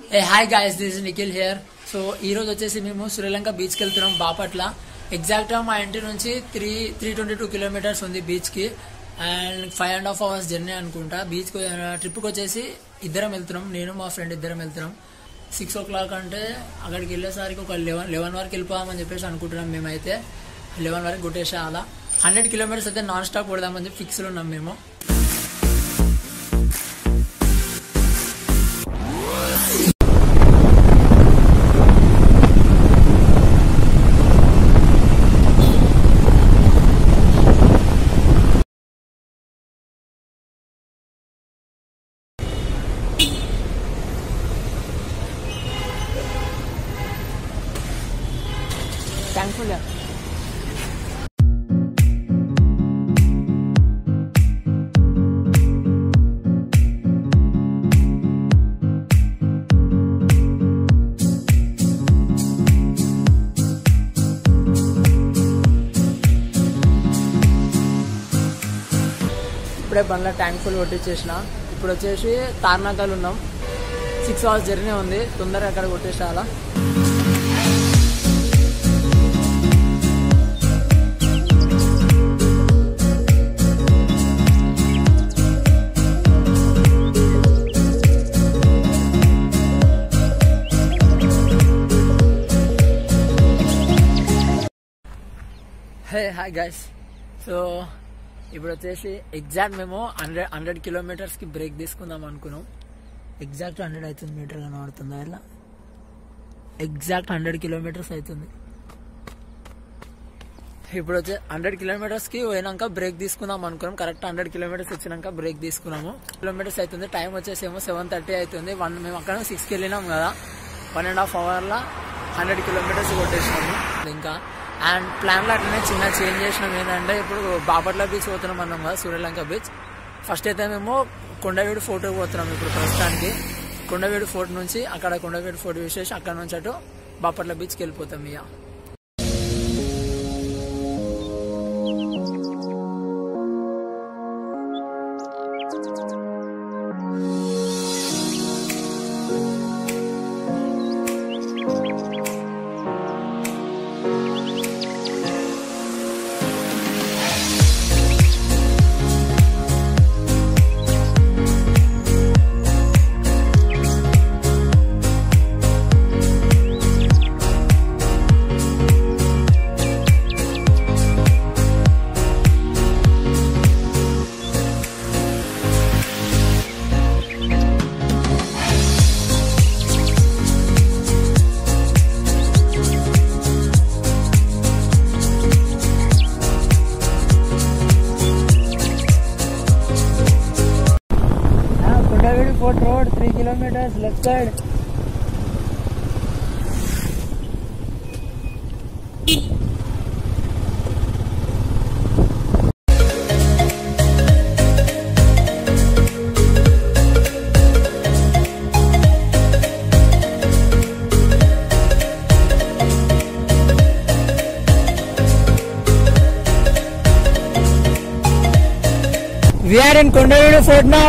Hey, hi guys, this is Nikhil here. So ఈ రోజు వచ్చేసి మేము శ్రీలంక బీచ్ కి వెళ్తున్నాం బాపట్ల. ఎగ్జాక్ట్ గా మా ఇంటి నుంచి 322 కిలోమీటర్స్ ఉంది బీచ్ కి అండ్ 5.5 hours జర్నీ అనుకుంటా. బీచ్ ట్రిప్ కి వచ్చేసి ఇద్దరం వెళ్తున్నాం, నేను మా ఫ్రెండ్ ఇద్దరం వెళ్తున్నాం. 6 o'clock అంటే అక్కడికి వెళ్ళేసరికి ఒక 11 వరకు వెళ్ళిపోదామని చెప్పేసి అనుకుంటున్నాం. మేమైతే 11 వరకు కొట్టేసా. అలా 100 kilometers అయితే నాన్ స్టాప్ కొడదామని చెప్పి ఫిక్స్ లో ఉన్నాం మేము. Thankful. ఇప్పుడే బండ్ల ట్యాంక్ ఫుల్ కొట్టించేసిన. ఇప్పుడు వచ్చేసి తార్నాకల్ ఉన్నాం. 6 hours జర్నీ ఉంది, తొందరగా అక్కడ కొట్టేసాలా. Hi guys. సో ఇప్పుడు వచ్చేసి ఎగ్జాక్ట్ మేము 100 kilometers కి బ్రేక్ తీసుకుందాం అనుకున్నాం. ఎగ్జాక్ట్ 100 అవుతుంది, మీటర్ కనబడుతుందా ఇలా? ఎగ్జాక్ట్ 100 kilometers అవుతుంది. ఇప్పుడు వచ్చే 100 kilometers కి పోయినాక బ్రేక్ తీసుకుందాం అనుకున్నాం. కరెక్ట్ 100 kilometers వచ్చినాక బ్రేక్ తీసుకున్నాము. కిలోమీటర్స్ అవుతుంది. టైం వచ్చేసేమో 7:30 అవుతుంది. మేము అక్కడ 6కి వెళ్ళినాం కదా, 1.5 hour 100 kilometers కొట్టేసినాము. ఇంకా అండ్ ప్లాన్లో అట్లనే చిన్న చేంజ్ చేసినాం. ఏంటంటే ఇప్పుడు బాపట్ల బీచ్ పోతున్నాం అన్నాం కదా, సూర్యలంక బీచ్. ఫస్ట్ అయితే మేము కొండవీడు ఫోర్ట్కి పోతున్నాం. ఇప్పుడు ప్రస్తుతానికి కొండవీడు ఫోర్ట్ నుంచి అక్కడ కొండవీడు ఫోర్ట్ చూసేసి అక్కడ నుంచి అటు బాపట్ల బీచ్కి వెళ్ళిపోతాం. ఇక Fort Road 3 kilometers left side. We are in Kondavedu Fort now.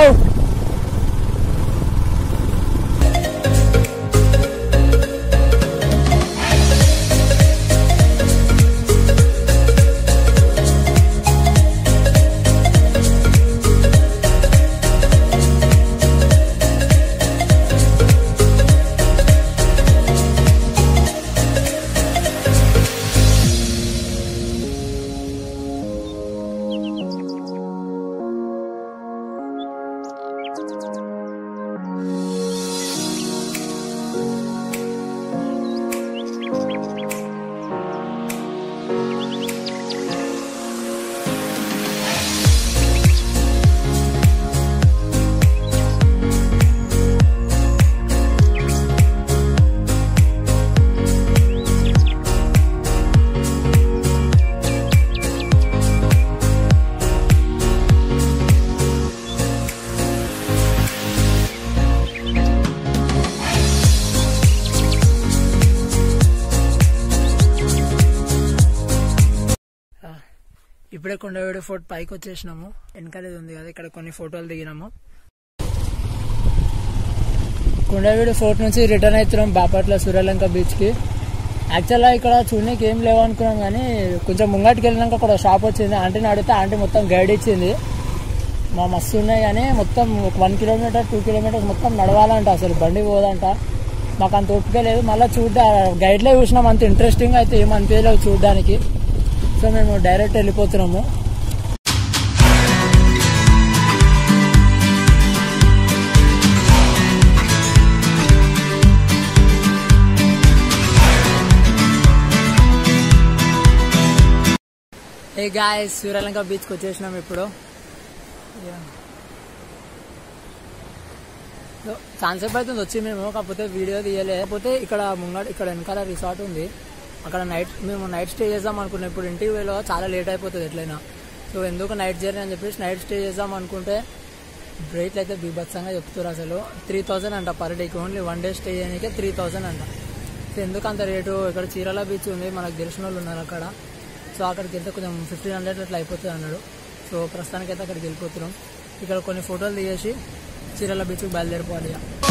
ఇప్పుడే కొండవీడు ఫోర్ట్ పైకి వచ్చేసినాము. వెనకాలేదు ఉంది కదా, ఇక్కడ కొన్ని ఫోటోలు దిగినాము. కుండవీడు ఫోర్ట్ నుంచి రిటర్న్ అవుతున్నాం బాపట్ల సూర్యలంక బీచ్కి. యాక్చువల్గా ఇక్కడ చూడడానికి ఏం లేవు అనుకున్నాం, కానీ కొంచెం ముంగటికి వెళ్ళినాక అక్కడ షాప్ వచ్చింది. ఆంటీని అడిగితే ఆంటీ మొత్తం గైడ్ ఇచ్చింది. మా మస్తు ఉన్నాయి, కానీ మొత్తం 1 కిలోమీటర్ 2 కిలోమీటర్స్ మొత్తం నడవాలంట, అసలు బండి పోదంట. మాకు అంత ఓపిక లేదు. మళ్ళీ గైడ్లో చూసినాం, అంత ఇంట్రెస్టింగ్ అయితే ఏం అనిపించలేదు చూడడానికి. సో మేము డైరెక్ట్ వెళ్ళిపోతున్నాము. ఏ గాయ్స్, సూర్యలంక బీచ్కి వచ్చేసినాం ఇప్పుడు. ఛాన్సేపు అవుతుంది వచ్చి మేము, కాకపోతే వీడియో తీయలేకపోతే ఇక్కడ ఇక్కడ వెనకాల రిసార్ట్ ఉంది, అక్కడ మేము నైట్ స్టే చేద్దాం అనుకున్నాం. ఇప్పుడు ఇంటికి వెళ్ళో చాలా లేట్ అయిపోతుంది ఎట్లయినా. సో ఎందుకు నైట్ జర్నీ అని చెప్పేసి నైట్ స్టే చేద్దాం అనుకుంటే రేట్లు అయితే బీభత్సంగా చెప్తారు. అసలు 3000 అంట పర్ డేకి, ఓన్లీ 1 డే స్టే చేయడానికి 3000 అంట. సో ఎందుకు అంత రేటు? ఇక్కడ చీరాల బీచ్ ఉంది, మనకు తెలిసిన వాళ్ళు ఉన్నారు అక్కడ. సో అక్కడికి వెళ్తే కొంచెం 1500 అట్లా అయిపోతుంది అన్నాడు. సో ప్రస్తుతానికి అయితే అక్కడికి వెళ్ళిపోతున్నాం. ఇక్కడ కొన్ని ఫోటోలు తీసేసి చీరాల బీచ్కి బయలుదేరిపోవాలి.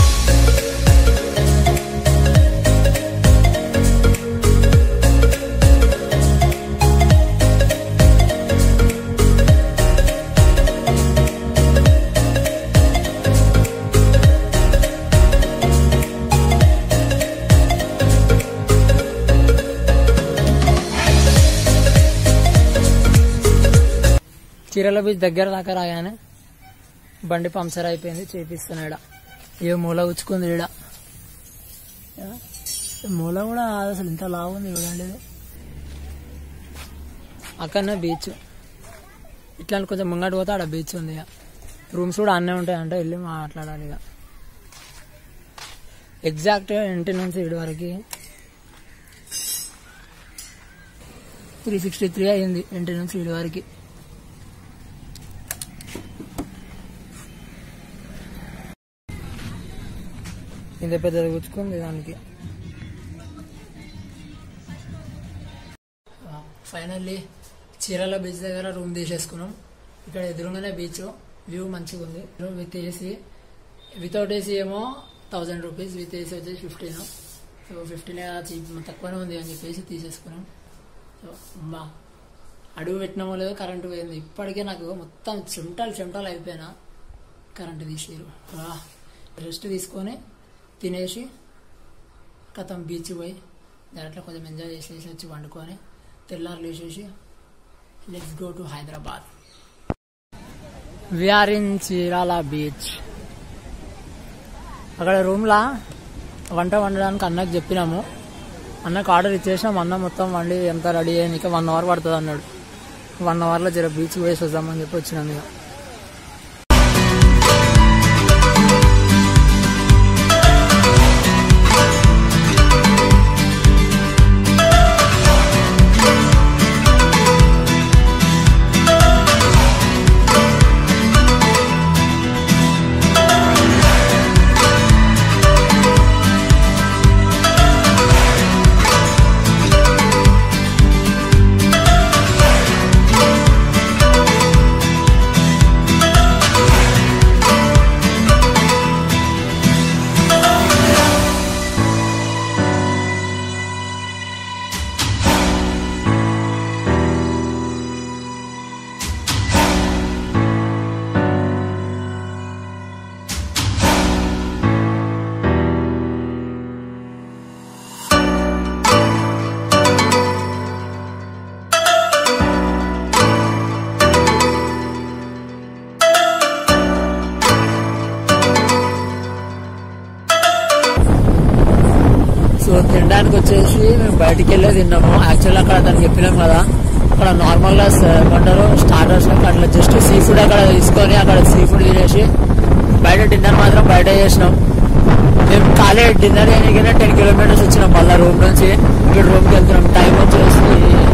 చీరాల బీచ్ దగ్గర దాకా రాగానే బండి పంక్చర్ అయిపోయింది, చేపిస్తున్నాడు. ఏ మూల ఉచ్చుకుంది ఈడ, మూల కూడా అసలు ఇంత లావుంది చూడండి. అక్కడనే బీచ్, ఇట్లా కొంచెం ముంగటి పోతే ఆడ బీచ్ ఉంది. ఇక రూమ్స్ కూడా అన్నీ ఉంటాయి, అంటే వెళ్ళి మాట్లాడాలి. ఇక ఎగ్జాక్ట్ ఇంటి నుంచి ఇటు వరకు 363 అయింది, ఇంటి నుంచి ఇటు వరకు. ఇంత పెద్దది కూర్చుకుంది దానికి. ఫైనల్లీ చీరాల బీచ్ దగ్గర రూమ్ తీసేసుకున్నాం. ఇక్కడ ఎదురుగానే బీచ్, వ్యూ మంచిగా ఉంది. విత్ ఏసీ, వితౌట్ ఏసీ ఏమో 1000 రూపీస్, విత్ ఏసీ వచ్చేసి 15. సో 15 చీప్, తక్కువనే ఉంది అని చెప్పేసి తీసేసుకున్నాం. సో అడుగు పెట్టినామో లేదో కరెంటు పోయింది. ఇప్పటికే నాకు మొత్తం చెమటలు అయిపోయినా, కరెంటు తీసేరు. రెస్ట్ తీసుకొని తినేసి కథం బీచ్ పోయి దాంట్లో కొంచెం ఎంజాయ్ చేసేసి వచ్చి వండుకొని తెల్లారు లేచేసి let's go to Hyderabad. We're in Chirala beach. అక్కడ రూమ్లా వంట వండడానికి అన్నకు చెప్పినాము. అన్నకు ఆర్డర్ ఇచ్చేసినాం. అన్న మొత్తం వండి ఎంత రెడీ అయ్యి ఇక 1 అవర్ పడుతుంది అన్నాడు. 1 అవర్లో జర బీచ్ పోయేసి వద్దామని చెప్పి వచ్చినాము. ఇక సో తినడానికి వచ్చేసి మేము బయటికి వెళ్ళే తిన్నాము. యాక్చువల్ అక్కడ దానికి చెప్పినాం కదా, అక్కడ నార్మల్ గా ఏమంటారు స్టార్టర్స్ అట్లా జస్ట్ సీ ఫుడ్ అక్కడ తీసుకొని అక్కడ సీ ఫుడ్ తినేసి బయట డిన్నర్ మాత్రం బయట చేసినాం. మేము ఖాళీ డిన్నర్ చేయడానికి 10 కిలోమీటర్స్ వచ్చినాం మళ్ళీ రూమ్ నుంచి. ఇక్కడ రూమ్కి వెళ్తున్నాం. టైం వచ్చేసి